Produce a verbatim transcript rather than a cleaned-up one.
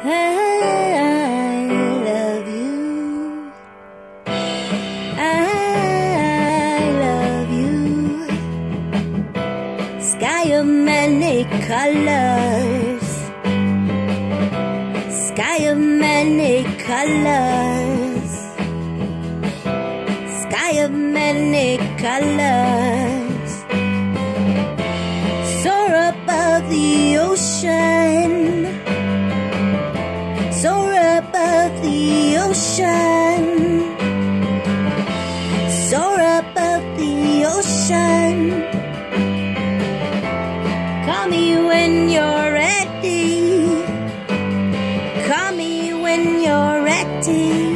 love you. I love you. Sky of many colors. Sky of many colors. Sky of many colors. Soar above the ocean. Soar above the ocean. Soar above the ocean. Call me when you're ready. Call me when you're ready.